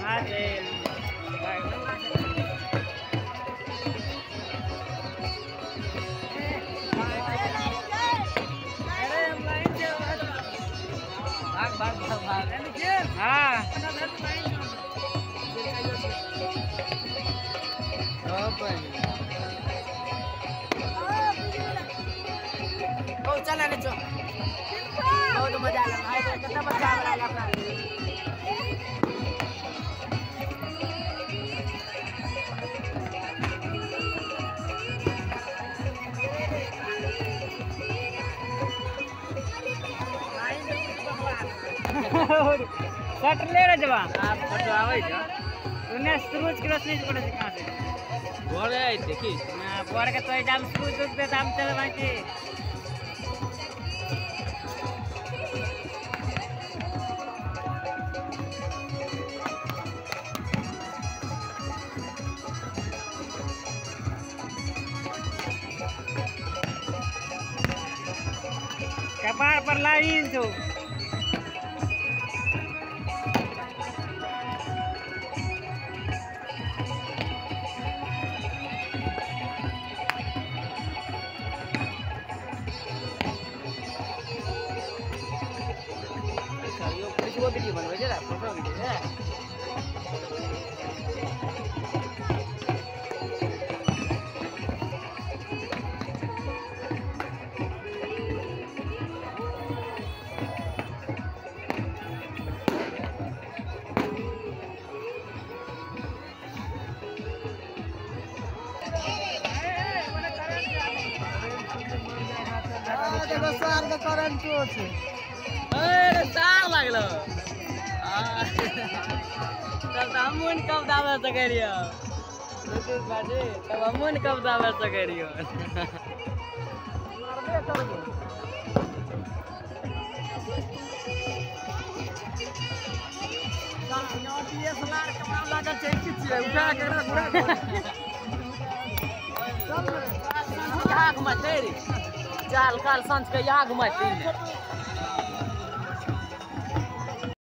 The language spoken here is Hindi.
अरे भाग भाग भाग हाँ चला नीचे बहुत मजा आ रहा कितना मजा आ रहा है शटर ले रहे जवान आप फोटो आवे छ उन्हें सूरज के रोशनी से पड़े कहां से बोले आई देखी हां बोर के तो जाम सूरज दे दाम चले बाकी कपार पर लाइन छो वो वीडियो बनवे जरा फोटो वीडियो है देखो सार के करंट छे अरे सार लागलो तब हमन कब दावे सकरियो रुकु बाजी तब हमन कब दावे सकरियो मारबे करबो सानियोटीए सलार कमाल लागल छै किछिए उठा के पूरा सब आग में तेरी चाल काल सांझ के आग में